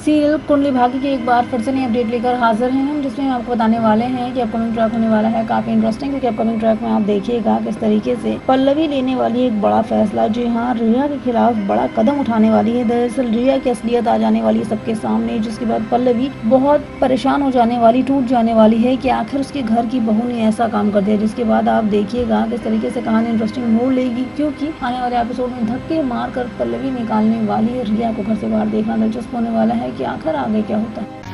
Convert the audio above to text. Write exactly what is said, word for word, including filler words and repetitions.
Serial Kundali Bhagya की एक बार फिर से नई अपडेट लेकर हाजिर हैं हम, जिसमें हम आपको बताने वाले हैं कि अपकमिंग ट्रैक होने वाला है काफी इंटरेस्टिंग, क्योंकि अपकमिंग ट्रैक में आप देखिएगा किस तरीके से पल्लवी लेने वाली एक बड़ा फैसला, जी हाँ, रिया के खिलाफ बड़ा कदम उठाने वाली है। दरअसल रिया की असलियत आ जाने वाली है सबके सामने, जिसके बाद पल्लवी बहुत परेशान हो जाने वाली, टूट जाने वाली है कि आखिर उसके घर की बहू ने ऐसा काम कर दिया। जिसके बाद आप देखिएगा किस तरीके से कहानी इंटरेस्टिंग मोड़ लेगी, क्योंकि आने वाले एपिसोड में धक्के मारकर पल्लवी निकालने वाली है रिया को घर से बाहर। देखना दिलचस्प होने वाला है कि आखिर आगे क्या होता है।